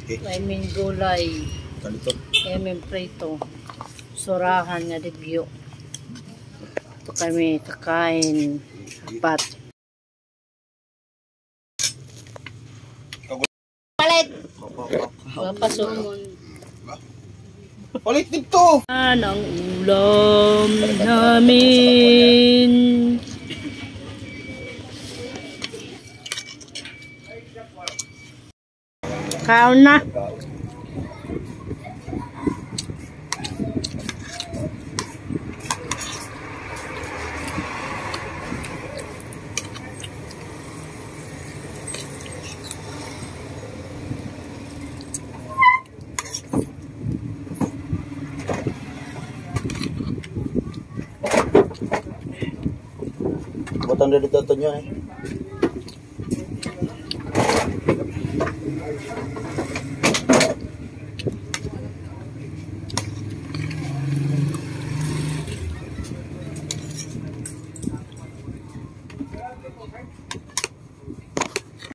May gulay. May pritong. Surahan nga digyo. Ito kami kakain. Apat. Palit! Papasok. Palit dito! Ang ulam namin. Kaon na. Botang dari tontonnya